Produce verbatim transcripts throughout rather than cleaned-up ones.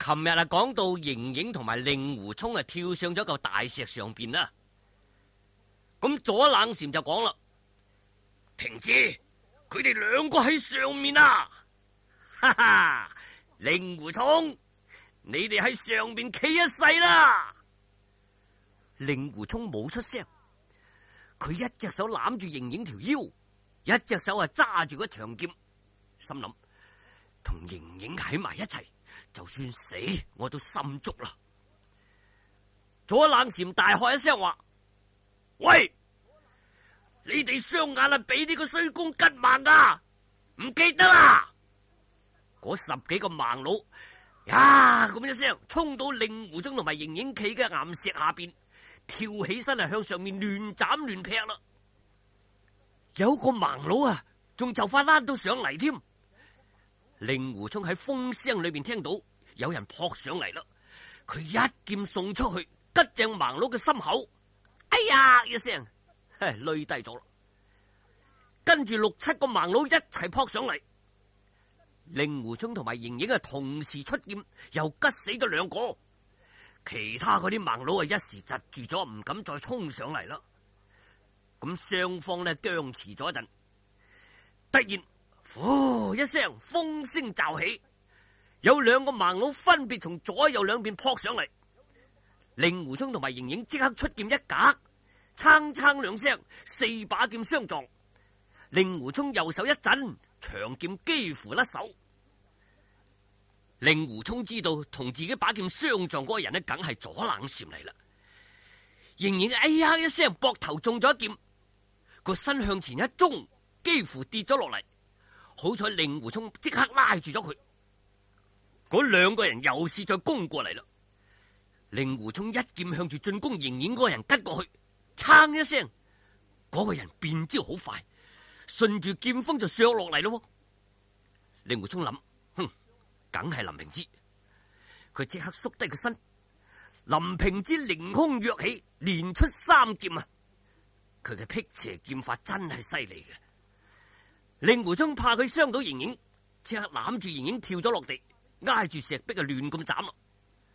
琴日啊，講到盈盈同埋令狐沖啊跳上咗嚿大石上邊啦。咁左冷禪就講啦：平之，佢哋兩個喺上面啊！哈哈，令狐沖，你哋喺上邊企一世啦！令狐沖冇出聲，佢一隻手攬住盈盈條腰，一隻手啊揸住個長劍，心諗同盈盈喺埋一齊，就算死我都心足啦。左冷禪大喝一聲話：喂，你哋雙眼啊俾呢個衰公吉盲噶，唔記得啦！嗰十幾個盲佬呀咁一聲衝到令狐沖同埋盈盈企嘅岩石下邊，跳起身啊向上面亂斬亂劈啦。有個盲佬啊仲就快拉到上嚟添。令狐沖喺風聲裏邊聽到有人撲上嚟啦，佢一劍送出去，吉正盲佬嘅心口，哎呀一聲，累低咗啦。跟住六七個盲佬一齊撲上嚟，令狐沖同埋盈盈啊同時出劍，又吉死咗兩個。其他嗰啲盲佬啊一時窒住咗，唔敢再衝上嚟啦。咁雙方呢僵持咗一陣，突然呼一聲，風聲驟起，有兩個盲佬分別從左右兩邊撲上嚟。令狐沖同埋盈盈即刻出劍一格，撐撐兩聲，四把劍相撞。令狐沖右手一震，長劍幾乎甩手。令狐沖知道同自己把劍相撞嗰個人呢，梗係左冷禪嚟啦。盈盈哎呀一聲，膊頭中咗一劍，個身向前一中，幾乎跌咗落嚟。好彩令狐沖即刻拉住咗佢。嗰兩個人又試再攻過嚟啦。令狐沖一劍向住進攻盈盈嗰個人吉過去，撐一聲，嗰個人變招好快，順住劍鋒就削落嚟咯。令狐沖諗，哼，梗係林平之。佢即刻縮低個身，林平之凌空躍起，連出三劍啊！佢嘅辟邪劍法真係犀利嘅。令狐沖怕佢傷到盈盈，即刻攬住盈盈跳咗落地，挨住石壁啊亂咁斬咯。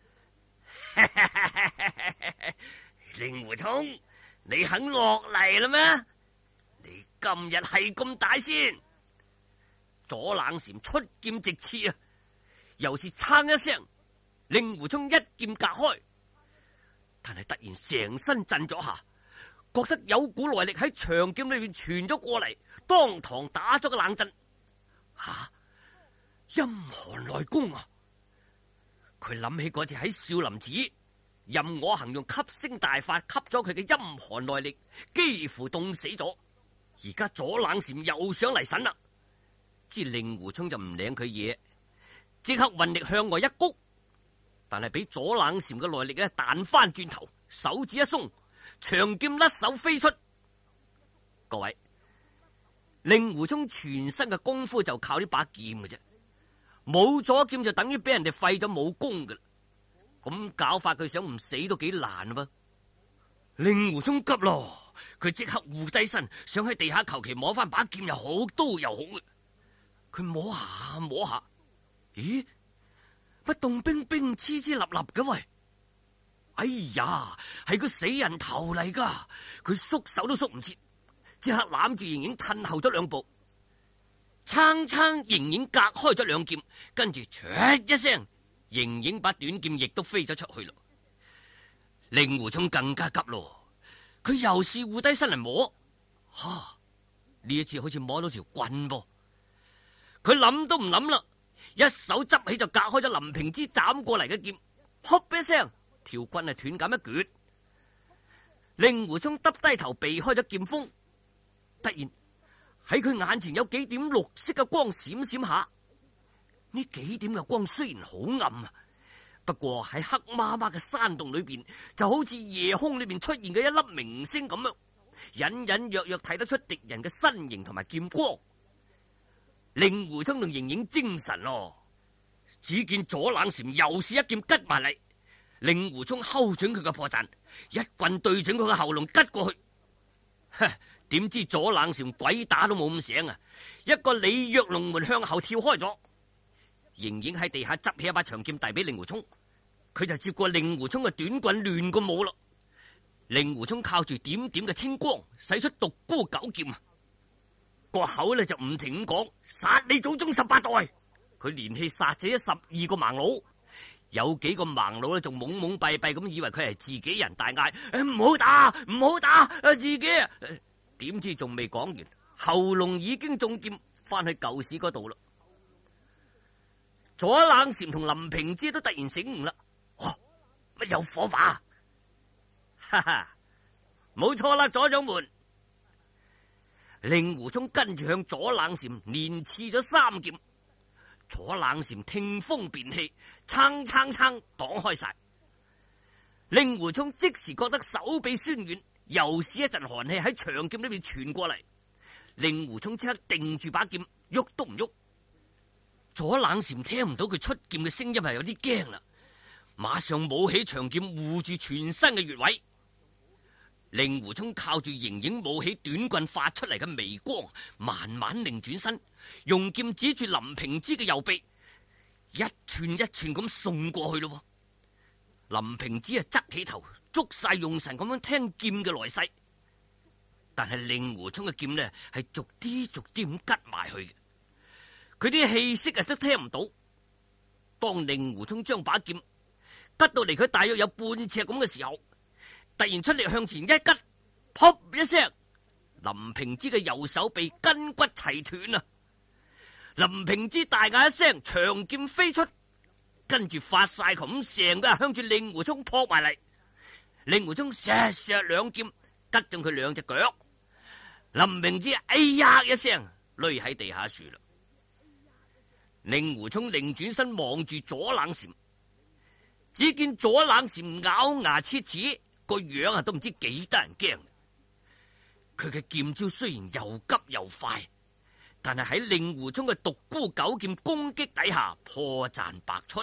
令狐沖，你肯落嚟啦咩？你今日係咁大先？左冷禪出劍直刺啊，又是撐一聲，令狐沖一劍隔開，但係突然成身震咗下，覺得有股內力喺長劍裏面傳咗過嚟，當堂打咗個冷震。吓、啊，陰寒內功啊！佢諗起嗰次喺少林寺，任我行用吸星大法吸咗佢嘅陰寒內力，幾乎凍死咗。而家左冷禪又想嚟神啦，知令狐沖就唔領佢嘢，即刻運力向外一谷，但係俾左冷禪嘅內力咧彈翻轉頭，手指一鬆，長劍甩手飛出。各位，令狐沖全身嘅功夫就靠呢把劍嘅啫。冇咗劍就等於俾人哋廢咗武功噶啦，咁搞法佢想唔死都幾難啊！令狐沖急咯，佢即刻護低身，想喺地下求其摸翻把劍又好，刀又好嘅。佢摸下摸下，咦？乜凍冰冰、黐黐立立嘅喂？哎呀，係個死人頭嚟噶！佢縮手都縮唔切，即刻攬住盈盈褪後咗兩步。撐撐盈盈隔開咗兩劍，跟住唰一聲，盈盈把短劍亦都飛咗出去咯。令狐沖更加急咯，佢又試護低身嚟摸，吓、啊、呢一次好似摸到條棍噃。佢諗都唔諗啦，一手執起就隔開咗林平之斬過嚟嘅劍，噗一聲，條棍係斷咁一橛。令狐沖耷低頭避開咗劍鋒，突然喺佢眼前有幾點綠色嘅光閃閃下，呢幾點嘅光雖然好暗啊，不過喺黑麻麻嘅山洞裏邊，就好似夜空裏邊出現嘅一粒明星咁樣，隱隱約約睇得出敵人嘅身形同埋劍光。令狐沖同盈盈精神咯，只見左冷禪又是一劍吉埋嚟，令狐沖睺準佢嘅破綻，一棍對準佢嘅喉嚨吉過去。哼！點知左冷禪鬼打都冇咁醒啊！一個鯉躍龍門向後跳開咗， 盈盈喺地下執起一把長劍遞俾令狐沖，佢就接過令狐沖嘅短棍亂個舞咯。令狐沖靠住點點嘅青光，使出獨孤九劍啊！個口呢就唔停咁講：殺你祖宗十八代！佢連氣殺死咗十二個盲佬，有幾個盲佬呢仲懵懵閉閉咁以為佢係自己人，大嗌：唔好打，唔好打！啊，自己啊！點知仲未講完，喉嚨已經中劍，翻去舊市嗰度啦。左冷禪同林平之都突然醒悟啦，哦，乜有火把？哈哈，冇錯啦，左掌門。令狐沖跟住向左冷禪連刺咗三劍，左冷禪聽風便氣，撐撐撐擋開晒。令狐沖即時覺得手臂酸軟，又是一陣寒氣喺長劍裏面傳過嚟。令狐沖即刻定住把劍，喐都唔喐。左冷禪聽唔到佢出劍嘅聲音，係有啲驚啦，馬上舞起長劍護住全身嘅穴位。令狐沖靠住盈盈舞起短棍發出嚟嘅微光，慢慢擰轉身，用劍指住林平之嘅右臂，一寸一寸咁送過去咯。林平之啊，側起頭，捉晒用神咁樣聽劍嘅來勢，但係令狐沖嘅劍呢，係逐啲逐啲咁拮埋去嘅，佢啲氣息啊都聽唔到。當令狐沖將把劍拮到離佢大約有半尺咁嘅時候，突然出力向前一拮，噗一聲，林平之嘅右手臂筋骨齊斷啊！林平之大嗌一聲，長劍飛出，跟住發晒咁成個向住令狐沖撲埋嚟。令狐沖削削兩劍拮中佢兩隻腳，林平之哎呀一聲累喺地下樹啦。令狐沖擰轉身望住左冷禪，只見左冷禪咬牙切齒，個樣啊都唔知幾得人驚。佢嘅劍招雖然又急又快，但係喺令狐沖嘅獨孤九劍攻擊底下破綻百出。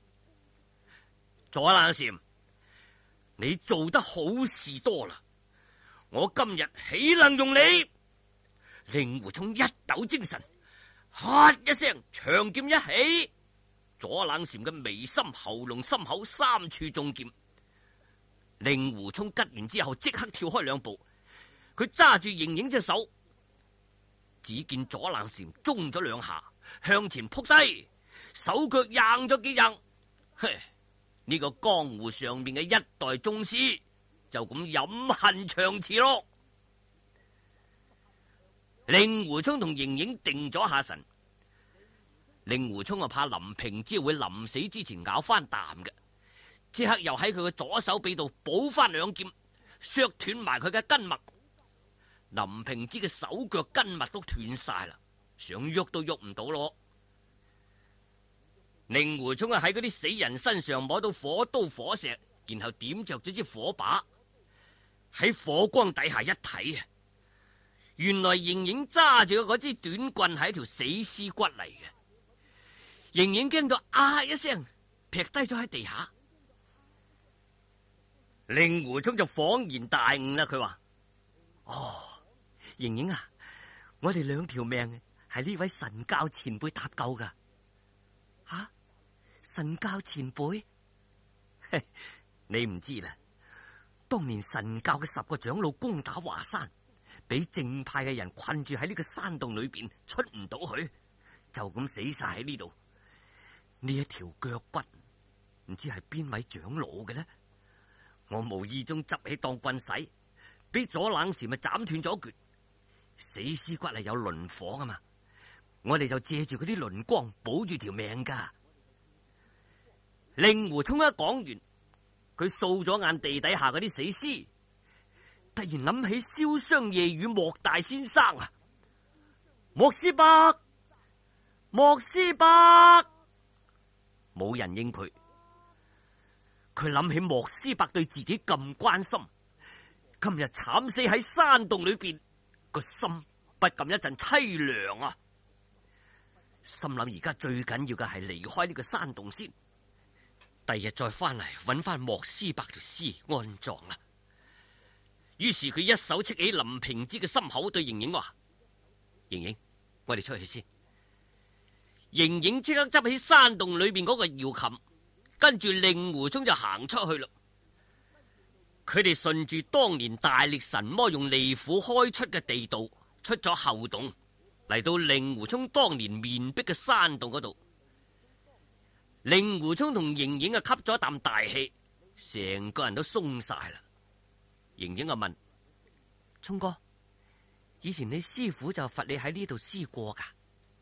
左冷禪，你做得好事多啦，我今日豈能用你？令狐沖一抖精神，哈一聲長劍一起，左冷禪嘅眉心、喉嚨、心口三處中劍。令狐沖拮完之後即刻跳開兩步，佢揸住盈盈隻手，只見左冷禪中咗兩下，向前撲低，手腳硬咗幾硬。嘿，呢個江湖上面嘅一代宗師就咁飲恨長辭咯。令狐沖同盈盈定咗下神，令狐沖啊怕林平之會臨死之前咬翻啖嘅，即刻又喺佢嘅左手臂度補翻兩劍，削斷埋佢嘅筋脈。林平之嘅手腳筋脈都斷晒啦，想喐都喐唔到咯。令狐沖啊喺嗰啲死人身上摸到火刀火石，然後點着咗支火把，喺火光底下一睇啊，原來盈盈揸住嘅嗰支短棍係一條死屍骨嚟嘅。盈盈驚到啊一聲，劈低咗喺地下。令狐沖就恍然大悟啦，佢話：哦，盈盈啊，我哋兩條命係呢位神教前輩搭救噶。吓、啊，神教前輩？你唔知啦，當年神教嘅十個長老攻打華山，俾正派嘅人困住喺呢個山洞裏邊，出唔到去，就咁死晒喺呢度。呢一條腳骨唔知係邊位長老嘅呢？我無意中執起當棍使，俾左冷禪咪斬斷咗橛。死屍骨係有磷火啊嘛，我哋就借住嗰啲磷光保住條命噶。令狐沖一講完，佢掃咗眼地底下嗰啲死屍，突然諗起瀟湘夜雨莫大先生啊！莫師伯，莫師伯，冇人應佢。佢諗起莫師伯對自己咁關心，今日慘死喺山洞裏邊，個心不禁一陣淒涼啊！心諗而家最緊要嘅係離開呢個山洞先，第日再翻嚟揾翻莫師伯條屍安葬啦。於是佢一手戚起林平之嘅心口，對盈盈話：盈盈，我哋出去先。 盈盈即刻執起山洞裏邊嗰個瑤琴，跟住令狐沖就行出去啦。佢哋順住當年大力神魔用利斧開出嘅地道，出咗後洞，嚟到令狐沖當年面壁嘅山洞嗰度。令狐沖同盈盈啊吸咗一啖大氣，成個人都鬆晒啦。盈盈啊問：沖哥，以前你師傅就罰你喺呢度施過噶？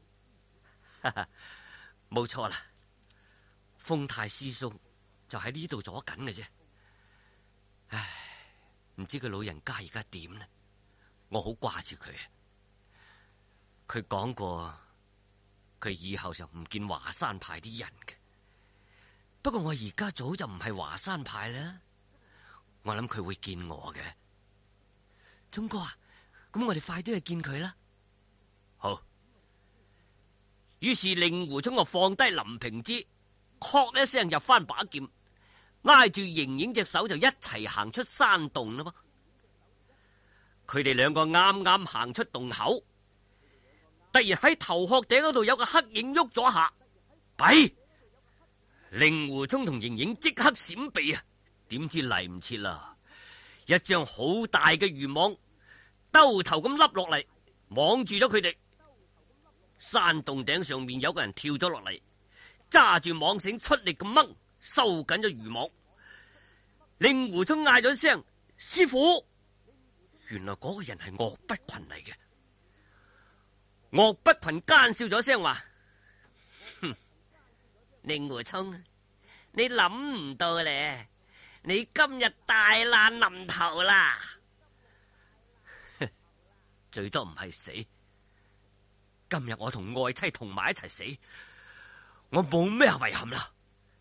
冇錯啦，風太師叔就喺呢度阻緊嘅啫。唉，唔知佢老人家而家點呢？我好掛住佢啊！佢講過，佢以後就唔見華山派啲人嘅。不過我而家早就唔係華山派啦，我諗佢會見我嘅。鐘哥啊，咁我哋快啲去見佢啦。好。於是令狐沖就放低林平之，咳一聲入翻把劍，拉住盈盈隻手就一齊行出山洞啦。佢哋兩個啱啱行出洞口，突然喺頭殼頂嗰度有個黑影喐咗下，弊！令狐沖同盈盈即刻閃避啊，點知嚟唔切啦！一張好大嘅魚網兜頭咁笠落嚟，網住咗佢哋。山洞頂上面有個人跳咗落嚟，揸住網繩出力咁掹，收緊咗魚網。令狐沖嗌咗聲師傅，原來嗰個人係岳不群嚟嘅。岳不群奸笑咗聲話：哼，令狐沖，你諗唔到咧，你今日大難臨頭啦！最多唔係死。今日我同愛妻同埋一齊死，我冇咩遺憾啦。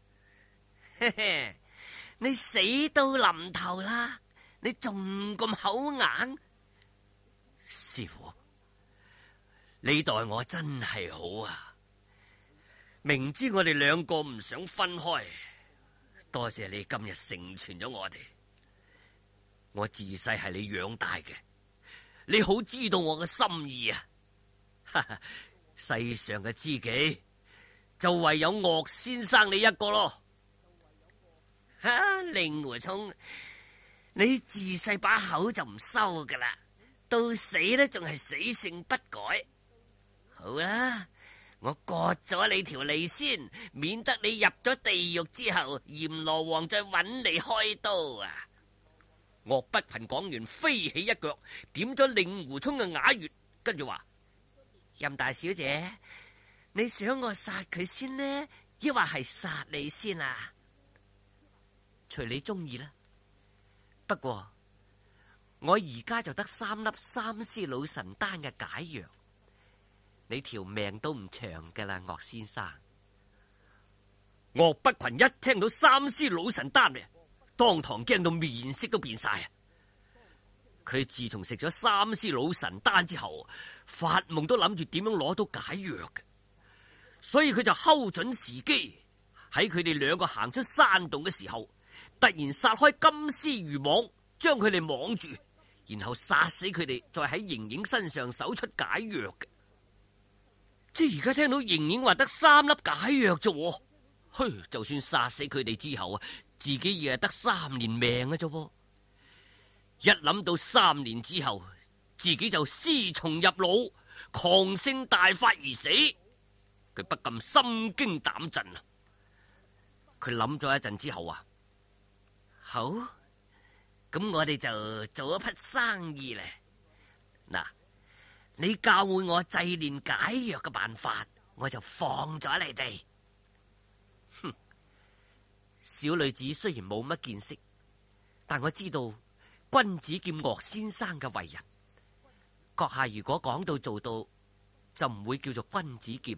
你死到臨頭啦，你仲咁口硬？師傅，你待我真係好啊！明知我哋兩個唔想分開，多謝你今日成全咗我哋。我自細係你養大嘅，你好知道我嘅心意啊！世上嘅知己就唯有岳先生你一個咯。哈，令狐沖，你自細把口就唔收噶啦，到死咧仲係死性不改。好啦，我割咗你條脷先，免得你入咗地獄之後，閻羅王再揾你開刀啊！岳不群講完，飛起一腳點咗令狐沖嘅啞穴，跟住話：任大小姐，你想我殺佢先呢，抑或係殺你先啊？隨你中意啦。不過我而家就得三粒三絲老神丹嘅解藥，你條命都唔長噶啦，岳先生。岳不群一聽到三絲老神丹嘅，當堂驚到面色都變晒啊！佢自從食咗三絲老神丹之後，發夢都諗住點樣攞到解藥嘅，所以佢就睺準時機，喺佢哋兩個行出山洞嘅時候，突然撒開金絲魚網，將佢哋網住，然後殺死佢哋，再喺盈盈身上搜出解藥嘅。即係而家聽到盈盈話得三粒解藥啫，噓，就算殺死佢哋之後啊，自己亦係得三年命嘅啫。一諗到三年之後自己就屍蟲入腦，狂性大發而死，佢不禁心驚膽震啊！佢諗咗一陣之後啊，好，咁我哋就做一匹生意咧。嗱，你教會我製煉解藥嘅辦法，我就放咗你哋。哼，小女子雖然冇乜見識，但我知道君子劍岳先生嘅為人，閣下如果講到做到，就唔會叫做君子劍。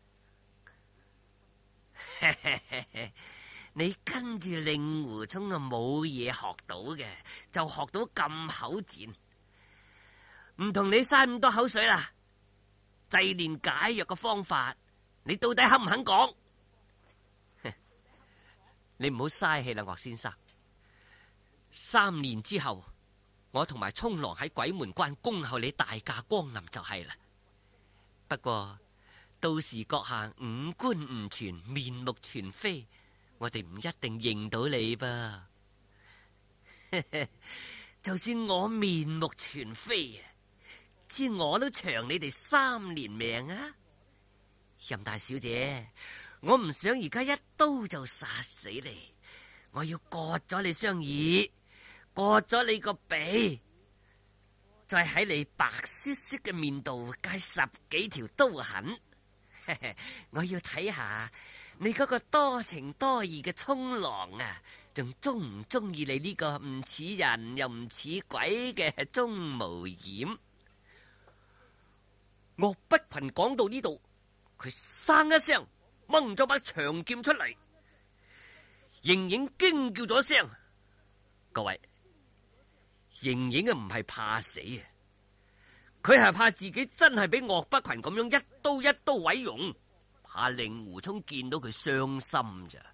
你跟住令狐沖啊，冇嘢學到嘅，就學到咁口賤，唔同你嘥咁多口水啦。製煉解藥嘅方法，你到底肯唔肯講？你唔好嘥氣啦，岳先生。三年之後，我同埋沖郎喺鬼門關恭候你大駕光臨就係啦。不過到時閣下五官唔全，面目全非，我哋唔一定認到你噃。 就算我面目全非啊，知我都長你哋三年命啊！任大小姐，我唔想而家一刀就殺死你，我要割咗你雙耳，割咗你個鼻，再喺你白雪雪嘅面度介十幾條刀痕。我要睇下你嗰個多情多義嘅衝浪啊，仲中唔中意你呢個唔似人又唔似鬼嘅鍾無艷？岳不群講到呢度，佢生一聲掹咗把長劍出嚟。盈盈驚叫咗聲：各位，盈盈啊唔係怕死啊，佢係怕自己真係俾岳不群咁樣一刀一刀毀容，怕令狐沖見到佢傷心咋。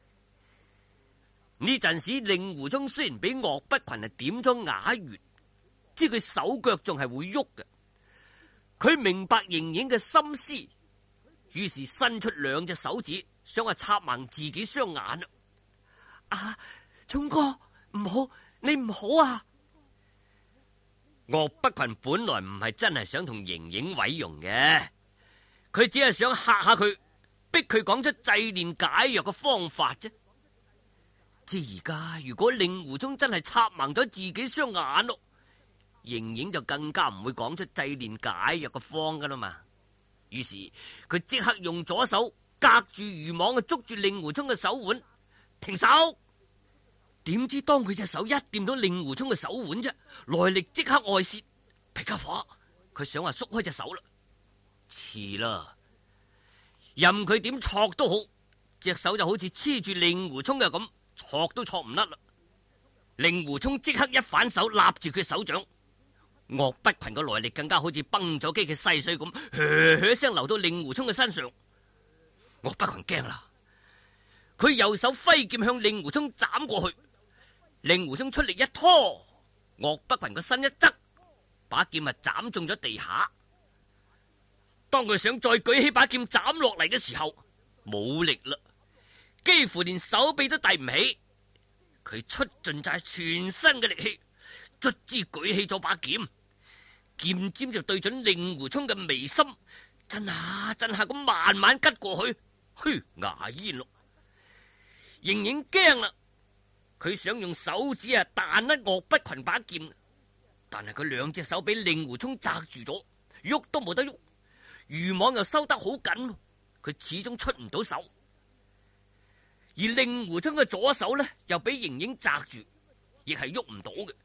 呢陣時，令狐沖雖然俾岳不群係點咗啞穴，知佢手腳仲係會喐嘅。佢明白盈盈嘅心思，於是伸出兩隻手指，想話插盲自己雙眼。啊，沖哥，唔好，你唔好啊！岳不群本來唔係真係想同盈盈毀容嘅，佢只係想嚇下佢，逼佢講出祭煉解藥嘅方法啫。即而家如果令狐沖真係插盲咗自己雙眼咯，盈盈就更加唔會講出祭煉解藥嘅方噶啦嘛。於是佢即刻用左手隔住漁網捉住令狐沖嘅手腕，停手。點知當佢隻手一掂到令狐沖嘅手腕啫，內力即刻外泄，皮卡火，佢想話縮開隻手啦，遲啦，任佢點挫都好，隻手就好似黐住令狐沖嘅咁，挫都挫唔甩啦。令狐沖即刻一反手立住佢手掌，岳不群嘅內力更加好似崩咗機嘅細水咁，噓噓聲流到令狐沖嘅身上。岳不群驚啦，佢右手揮劍向令狐沖斬過去。令狐沖出力一拖，岳不群個身一側，把劍啊斬中咗地下。當佢想再舉起把劍斬落嚟嘅時候，冇力啦，幾乎連手臂都遞唔起。佢出盡晒全身嘅力氣，卒之舉起咗把劍，劍尖就對準令狐沖嘅眉心，震下震下咁慢慢吉過去，噓牙煙咯。盈盈驚啦。佢想用手指啊彈甩岳不群把劍，但係佢兩隻手俾令狐沖紮住咗，喐都冇得喐，漁網又收得好緊，佢始終出唔到手。而令狐沖嘅左手呢，又俾盈盈紮住，亦係喐唔到嘅。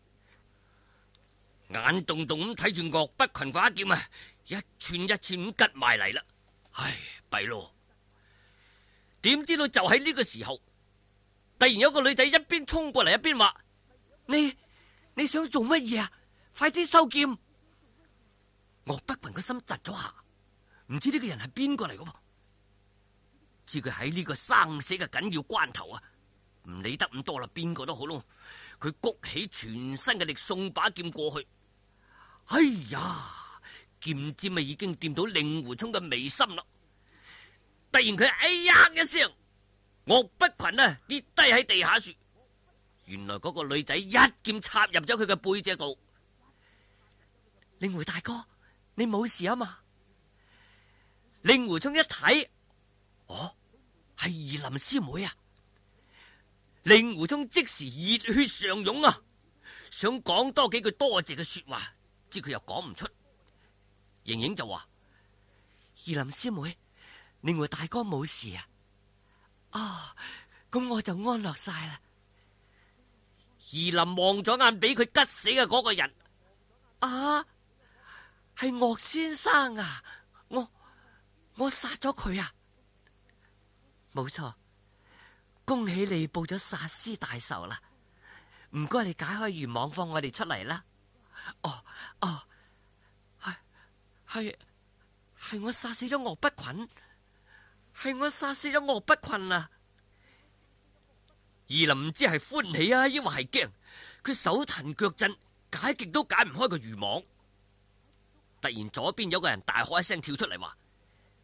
眼洞洞咁睇住岳不群把劍啊，一寸一寸咁吉埋嚟啦。唉，弊咯！點知道就喺呢個時候，突然有個女仔一邊衝過嚟，一邊話：你你想做乜嘢啊？快啲收劍！岳不群個心窒咗下，唔知呢個人係邊個嚟噶噃？知佢喺呢個生死嘅緊要關頭啊，唔理得咁多啦，邊個都好咯。佢谷起全身嘅力送把劍過去。哎呀，劍尖啊已經掂到令狐沖嘅眉心啦！突然佢哎呀一聲。岳不群啊跌低喺地下處，原來嗰個女仔一劍插入咗佢嘅背脊度。令狐大哥，你冇事啊嘛？令狐沖一睇，哦，係怡林師妹啊！令狐沖即時熱血上湧啊，想講多幾句多謝嘅說話，知佢又講唔出。盈盈就話：怡林師妹，令狐大哥冇事啊！啊，咁我就安樂晒啦。怡林望咗眼俾佢吉死嘅嗰個人，啊，係岳先生啊！我我殺咗佢啊！冇錯，恭喜你報咗殺師大仇啦！唔該，你解開漁網放我哋出嚟啦。哦哦，係係係我殺死咗岳不群。係我殺死咗岳不群啊！二林唔知係歡喜啊，抑或係驚，佢手騰腳震，解極都解唔開個漁網。突然左邊有個人大喝一聲跳出嚟話：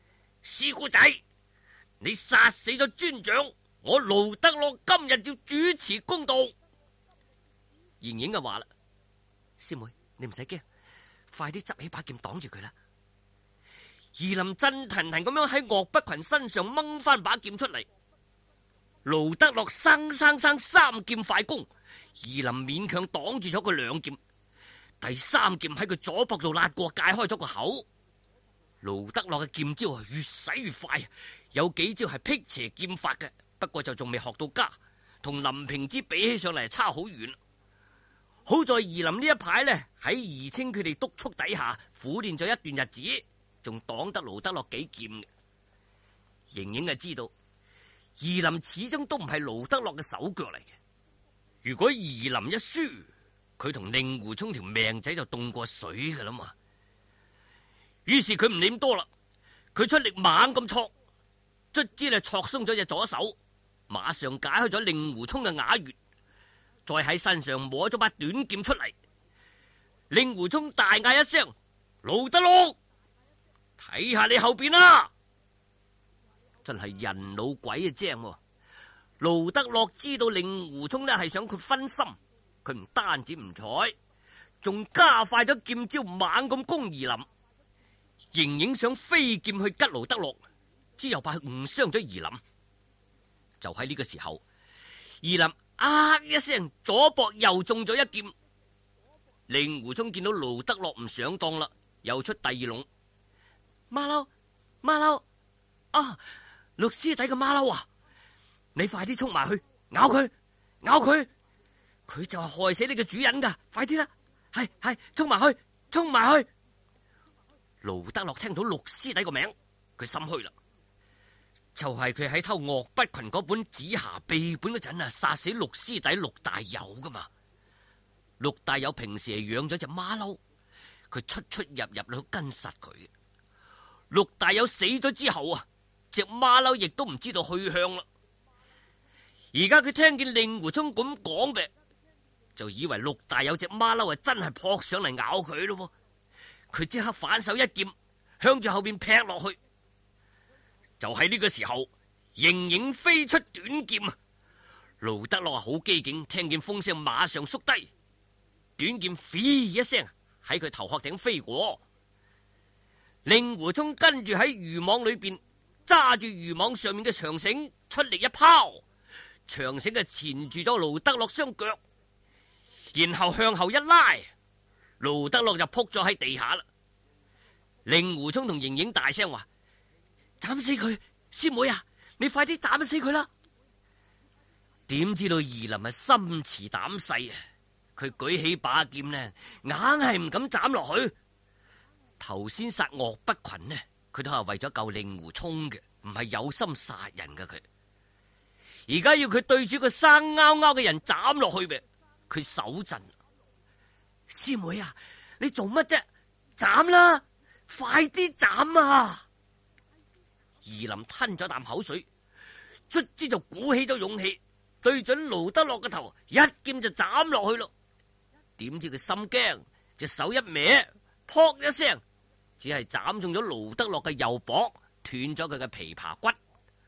師姑仔，你殺死咗尊長，我盧德樂今日要主持公道。盈盈就話啦：師妹，你唔使驚，快啲執起把劍擋住佢啦。夷林震騰騰咁樣喺岳不群身上掹翻把劍出嚟，盧德樂生生生三劍快攻，夷林勉強擋住咗佢兩劍，第三劍喺佢左膊度辣過，解開咗個口。盧德樂嘅劍招係越使越快，有幾招係辟邪劍法嘅，不過就仲未學到家，同林平之比起上嚟差好遠。好在夷林呢一排呢，喺宜清佢哋督促底下苦練咗一段日子，仲擋得盧德樂幾劍嘅。盈盈就知道夷林始終都唔係盧德樂嘅手腳嚟嘅，如果夷林一輸，佢同令狐沖條命仔就凍過水噶啦嘛。於是佢唔理咁多啦，佢出力猛咁挫，卒之咧挫鬆咗隻左手，馬上解開咗令狐沖嘅啞穴，再喺身上摸咗把短劍出嚟。令狐沖大嗌一聲：盧德樂，睇下你後邊啦！真係人老鬼啊精喎！盧德樂知道令狐沖呢係想佢分心，佢唔單止唔睬，仲加快咗劍招，猛咁攻夷林。盈盈想飛劍去吉盧德樂，之後怕誤傷咗夷林。就喺呢個時候，夷林啊一聲，左膊又中咗一劍。令狐沖見到盧德樂唔上當啦，又出第二籠。馬騮，馬騮，啊，陸師弟嘅馬騮啊，你快啲衝埋去咬佢，咬佢，佢就係害死你嘅主人噶，快啲啦，係係，衝埋去，衝埋去。盧德樂聽到陸師弟個名，佢心虛啦。就係佢喺偷岳不群嗰本紫霞秘本嗰陣啊，殺死陸師弟陸大友噶嘛。陸大友平時係養咗隻馬騮，佢出出入入都跟實佢。陸大友死咗之後啊，隻馬騮亦都唔知道去向啦。而家佢聽見令狐沖咁講嘅，就以為陸大友隻馬騮啊真係撲上嚟咬佢咯。佢即刻反手一劍，向住後邊劈落去。就喺呢個時候，盈盈飛出短劍啊！盧德樂好機警，聽見風聲馬上縮低，短劍飛一聲喺佢頭殼頂飛過。令狐沖跟住喺漁網裏邊揸住漁網上面嘅長繩，出力一拋，長繩就纏住咗盧德樂雙腳，然後向後一拉，盧德樂就撲咗喺地下啦。令狐沖同盈盈大聲話：斬死佢！師妹啊，你快啲斬死佢啦！點知道夷林係心慈膽細啊，佢舉起把劍呢，硬係唔敢斬落去。頭先殺岳不群呢，佢都係為咗救令狐沖嘅，唔係有心殺人嘅。佢而家要佢對住個生勾勾嘅人斬落去嘅，佢手震。師妹啊，你做乜啫？斬啦！快啲斬啊！夷林吞咗啖口水，卒之就鼓起咗勇氣，對準盧德樂嘅頭，一劍就斬落去咯。點知佢心驚，隻手一歪，撲一聲，只係斬中咗盧德樂嘅右膊，斷咗佢嘅琵琶骨。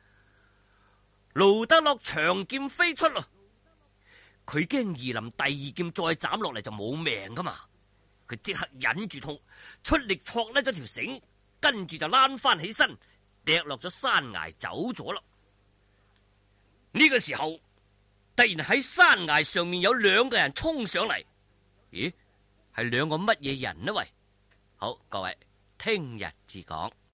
盧德樂長劍飛出咯，佢驚夷林第二劍再斬落嚟就冇命噶嘛。佢即刻忍住痛，出力挫甩咗條繩，跟住就躝翻起身，跌落咗山崖走咗啦。呢個時候，突然喺山崖上面有兩個人衝上嚟。咦，係兩個乜嘢人呢？喂，好，各位，聽日至講。